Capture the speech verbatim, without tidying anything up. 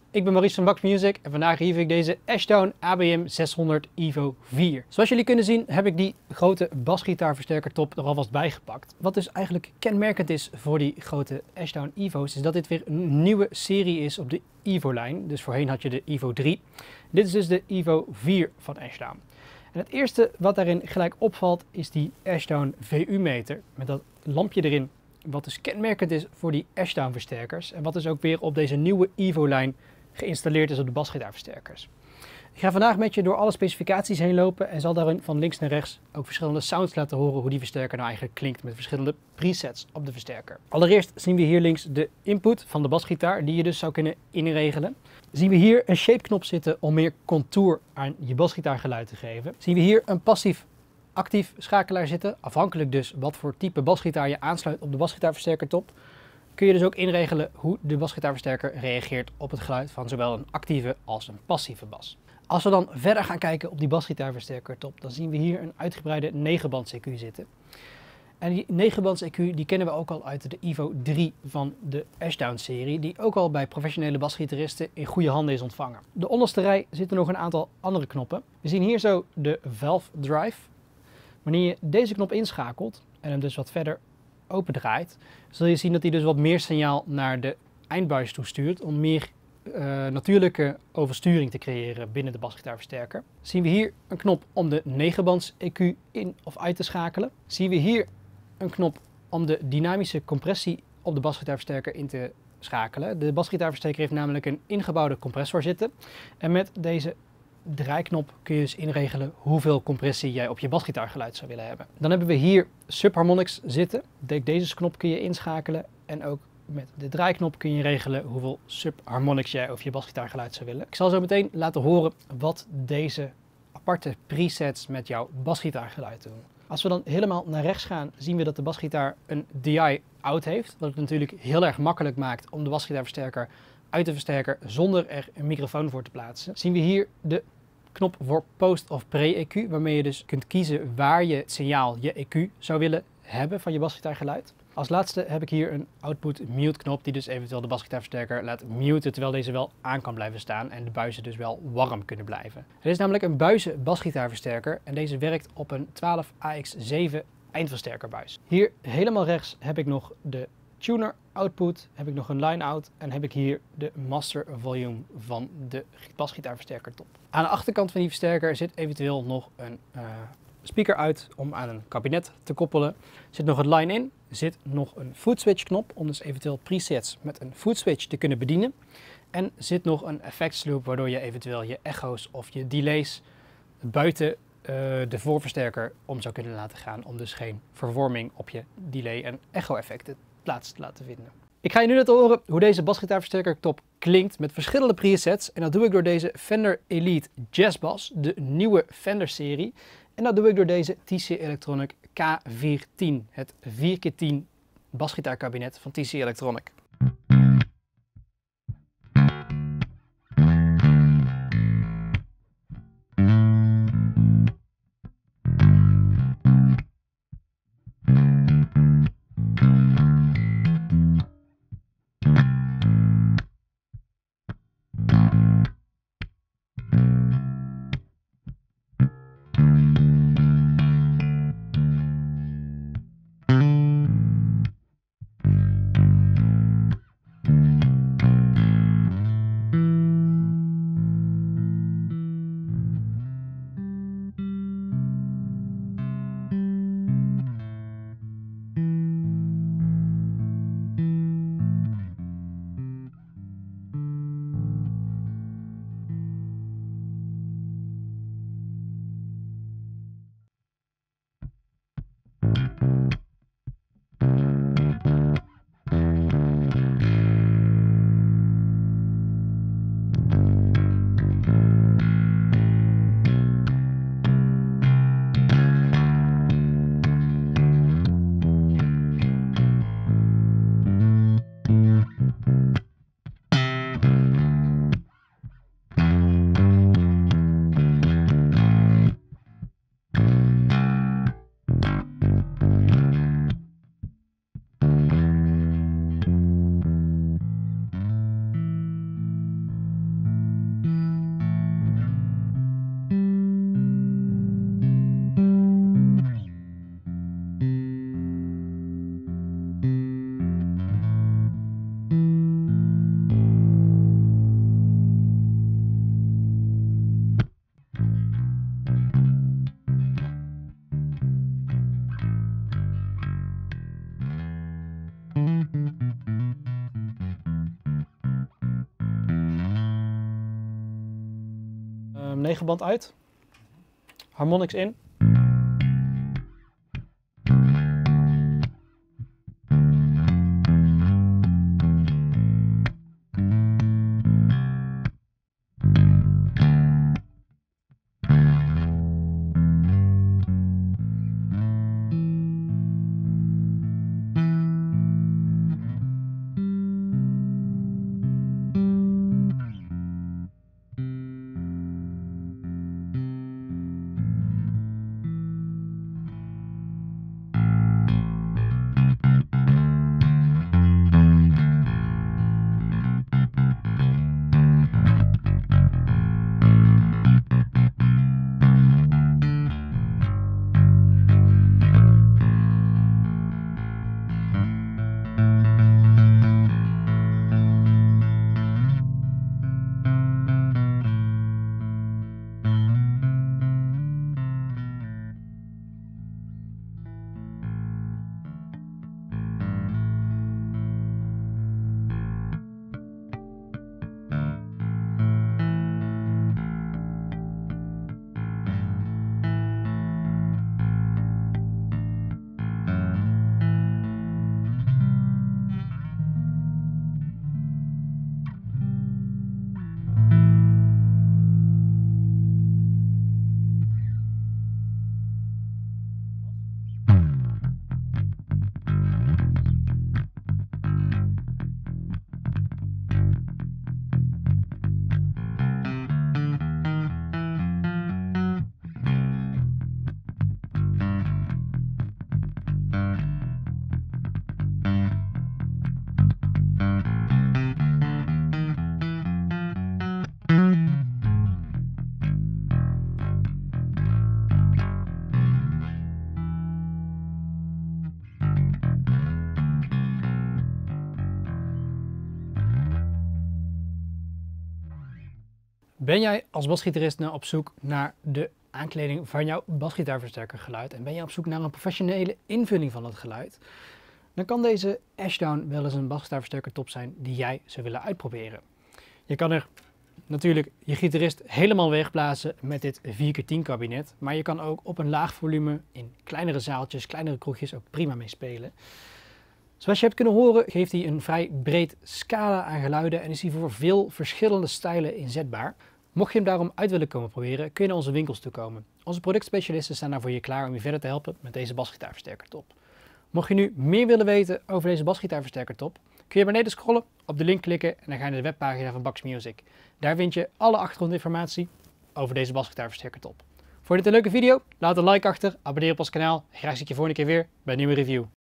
ik ben Maurice van Bax Music en vandaag review ik deze Ashdown A B M zeshonderd Evo vier. Zoals jullie kunnen zien heb ik die grote basgitaarversterkertop er alvast bijgepakt. Wat dus eigenlijk kenmerkend is voor die grote Ashdown Evo's is dat dit weer een nieuwe serie is op de Evo-lijn. Dus voorheen had je de Evo drie. Dit is dus de Evo vier van Ashdown. En het eerste wat daarin gelijk opvalt is die Ashdown V U-meter met dat lampje erin. Wat dus kenmerkend is voor die Ashdown versterkers en wat dus ook weer op deze nieuwe Evo-lijn geïnstalleerd is op de basgitaarversterkers. Ik ga vandaag met je door alle specificaties heen lopen en zal daarin van links naar rechts ook verschillende sounds laten horen hoe die versterker nou eigenlijk klinkt met verschillende presets op de versterker. Allereerst zien we hier links de input van de basgitaar die je dus zou kunnen inregelen. Zien we hier een shape knop zitten om meer contour aan je basgitaargeluid te geven. Zien we hier een passief actief schakelaar zitten, afhankelijk dus wat voor type basgitaar je aansluit op de basgitaarversterkertop. Kun je dus ook inregelen hoe de basgitaarversterker reageert op het geluid van zowel een actieve als een passieve bas. Als we dan verder gaan kijken op die basgitaarversterkertop, dan zien we hier een uitgebreide negen bands E Q zitten. En die negen bands E Q die kennen we ook al uit de Evo drie van de Ashdown serie, die ook al bij professionele basgitaristen in goede handen is ontvangen. De onderste rij zitten nog een aantal andere knoppen. We zien hier zo de Valve Drive. Wanneer je deze knop inschakelt en hem dus wat verder open draait, zul je zien dat hij dus wat meer signaal naar de eindbuis toestuurt om meer uh, natuurlijke oversturing te creëren binnen de basgitaarversterker. Zien we hier een knop om de negen bands E Q in of uit te schakelen. Zien we hier een knop om de dynamische compressie op de basgitaarversterker in te schakelen. De basgitaarversterker heeft namelijk een ingebouwde compressor zitten en met deze draaiknop kun je dus inregelen hoeveel compressie jij op je basgitaargeluid zou willen hebben. Dan hebben we hier subharmonics zitten. Deze knop kun je inschakelen en ook met de draaiknop kun je regelen hoeveel subharmonics jij over je basgitaargeluid zou willen. Ik zal zo meteen laten horen wat deze aparte presets met jouw basgitaargeluid doen. Als we dan helemaal naar rechts gaan, zien we dat de basgitaar een D I out heeft. Wat het natuurlijk heel erg makkelijk maakt om de basgitaarversterker uit de versterker zonder er een microfoon voor te plaatsen. Zien we hier de knop voor post of pre-E Q, waarmee je dus kunt kiezen waar je het signaal, je E Q, zou willen hebben van je basgitaargeluid. Als laatste heb ik hier een output mute knop die dus eventueel de basgitaarversterker laat muten terwijl deze wel aan kan blijven staan en de buizen dus wel warm kunnen blijven. Het is namelijk een buizen basgitaarversterker en deze werkt op een twaalf A X zeven eindversterkerbuis. Hier helemaal rechts heb ik nog de tuner output, heb ik nog een line-out en heb ik hier de master volume van de basgitaarversterker top. Aan de achterkant van die versterker zit eventueel nog een uh, speaker uit om aan een kabinet te koppelen. Er zit nog een line-in, er zit nog een footswitch knop om dus eventueel presets met een footswitch te kunnen bedienen. En er zit nog een effects loop waardoor je eventueel je echo's of je delays buiten uh, de voorversterker om zou kunnen laten gaan om dus geen vervorming op je delay en echo effecten plaats te laten vinden. Ik ga je nu laten horen hoe deze basgitaarversterker top klinkt met verschillende presets en dat doe ik door deze Fender Elite Jazz Bass, de nieuwe Fender serie. En dat doe ik door deze T C Electronic K vierhonderdtien, het vier keer tien basgitaarkabinet van T C Electronic. Lego-band uit. Harmonix in. Ben jij als basgitarist nou op zoek naar de aankleding van jouw basgitaarversterkergeluid en ben je op zoek naar een professionele invulling van het geluid, dan kan deze Ashdown wel eens een basgitaarversterker top zijn die jij zou willen uitproberen. Je kan er natuurlijk je gitarist helemaal wegblazen met dit vier keer tien kabinet, maar je kan ook op een laag volume in kleinere zaaltjes, kleinere kroegjes ook prima mee spelen. Zoals je hebt kunnen horen geeft hij een vrij breed scala aan geluiden en is hij voor veel verschillende stijlen inzetbaar. Mocht je hem daarom uit willen komen proberen, kun je naar onze winkels toe komen. Onze productspecialisten staan daar voor je klaar om je verder te helpen met deze basgitaarversterker top. Mocht je nu meer willen weten over deze basgitaarversterker top, kun je beneden scrollen, op de link klikken en dan ga je naar de webpagina van Bax Music. Daar vind je alle achtergrondinformatie over deze basgitaarversterker top. Vond je dit een leuke video? Laat een like achter, abonneer op ons kanaal en graag zie ik je volgende keer weer bij een nieuwe review.